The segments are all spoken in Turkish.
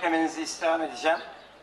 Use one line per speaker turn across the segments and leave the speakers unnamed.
beklemenizi istirham edeceğim.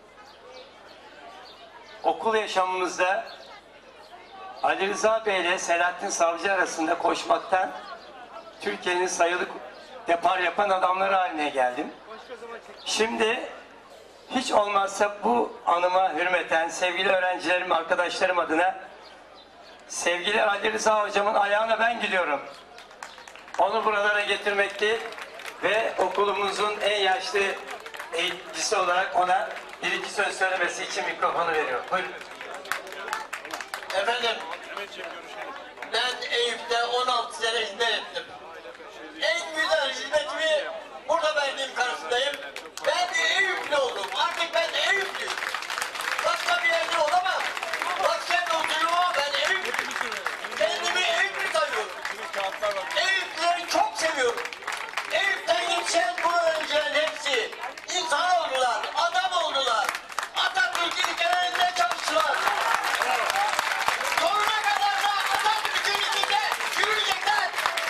Okul yaşamımızda Ali Rıza Bey ile Selahattin Savcı arasında koşmaktan Türkiye'nin sayılı depar yapan adamları haline geldim. Şimdi hiç olmazsa bu anıma hürmeten sevgili öğrencilerim, arkadaşlarım adına sevgili Ali Rıza hocamın ayağına ben gidiyorum. Onu buralara getirmekte ve okulumuzun en yaşlı eğiticisi olarak ona bir iki söz söylemesi için mikrofonu veriyorum. Buyurun.
Efendim, ben Eyüp'te 16 sene hizmet ettim. En güzel hizmetimi burada verdiğim karşısındayım. Ben Eyüplü oldum. Artık ben Eyüplüyüm. Başka bir yerde olamam. Başka oturuyorum ama ben Eyüplüyüm. Kendimi Eyüplü tanıyorum. Eyüplüleri çok seviyorum. Eyüp'ten yetişen bu öğrencilerin hepsi insan oldular, adam oldular. Atatürk'ün hikayelerinde çalıştılar. Sonuna kadar da Atatürk'ün izinde yürüyecekler.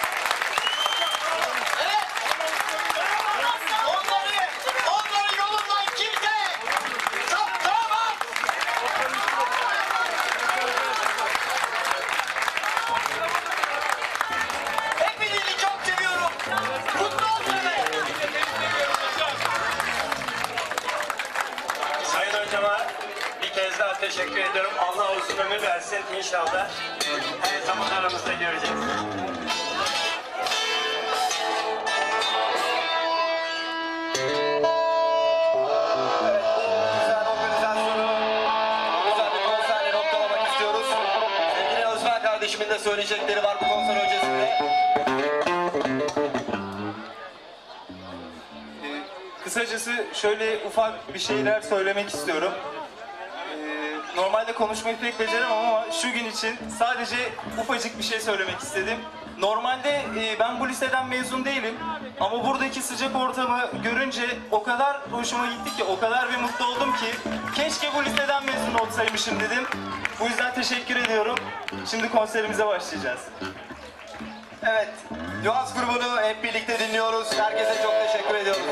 Evet. Onları yolundan kimse saptıramaz. Hepinizi çok seviyorum. Mutlu olsun be.
Sayın hocama bir kez daha teşekkür ediyorum. Allah uzun ömür versin. İnşallah her zaman aramızda göreceğiz.
Güzel organizasyonu, güzel bir konserle noktalamak istiyoruz. Sevgili Özmen kardeşimin de söyleyecekleri var bu konser öncesinde.
Kısacası şöyle ufak bir şeyler söylemek istiyorum. Normalde konuşmayı pek beceremem ama şu gün için sadece ufacık bir şey söylemek istedim. Normalde ben bu liseden mezun değilim ama buradaki sıcak ortamı görünce o kadar hoşuma gitti ki, o kadar bir mutlu oldum ki keşke bu liseden mezun olsaymışım dedim. Bu yüzden teşekkür ediyorum. Şimdi konserimize başlayacağız.
Evet, Yuhas grubunu hep birlikte dinliyoruz. Herkese çok teşekkür ediyoruz.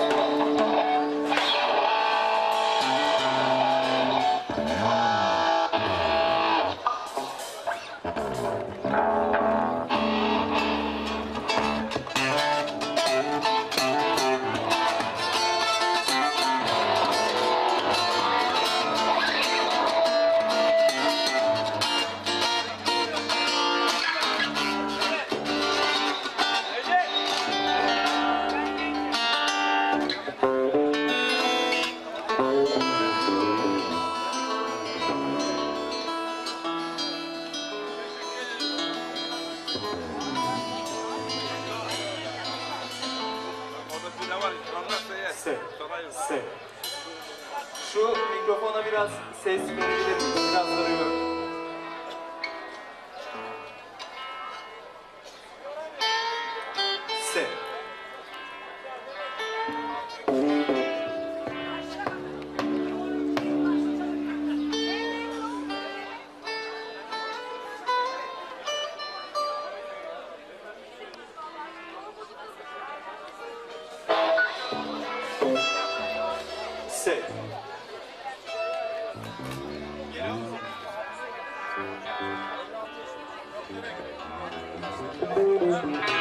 Şu mikrofona biraz ses verebilir miyiz? Biraz arıyorum. Se. Se. Geliyor musun?